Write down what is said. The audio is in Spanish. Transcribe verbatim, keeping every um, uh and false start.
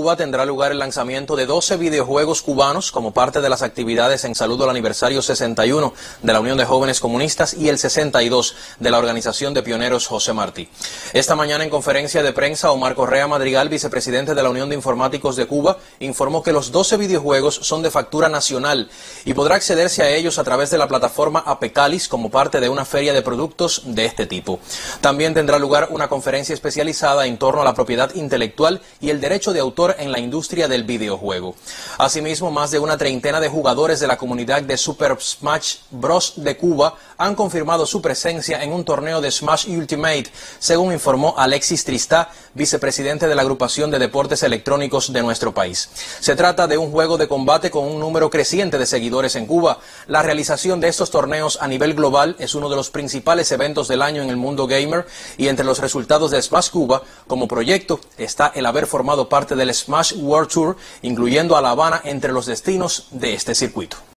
Cuba tendrá lugar el lanzamiento de doce videojuegos cubanos como parte de las actividades en saludo al aniversario sesenta y uno de la Unión de Jóvenes Comunistas y el sesenta y dos de la Organización de Pioneros José Martí. Esta mañana en conferencia de prensa, Omar Correa Madrigal, vicepresidente de la Unión de Informáticos de Cuba, informó que los doce videojuegos son de factura nacional y podrá accederse a ellos a través de la plataforma Apecalis como parte de una feria de productos de este tipo. También tendrá lugar una conferencia especializada en torno a la propiedad intelectual y el derecho de autor en la industria del videojuego. Asimismo, más de una treintena de jugadores de la comunidad de Super Smash Bros. De Cuba han confirmado su presencia en un torneo de Smash Ultimate, según informó Alexis Tristá, vicepresidente de la agrupación de deportes electrónicos de nuestro país. Se trata de un juego de combate con un número creciente de seguidores en Cuba. La realización de estos torneos a nivel global es uno de los principales eventos del año en el mundo gamer, y entre los resultados de Smash Cuba como proyecto está el haber formado parte del Smash World Tour, incluyendo a La Habana entre los destinos de este circuito.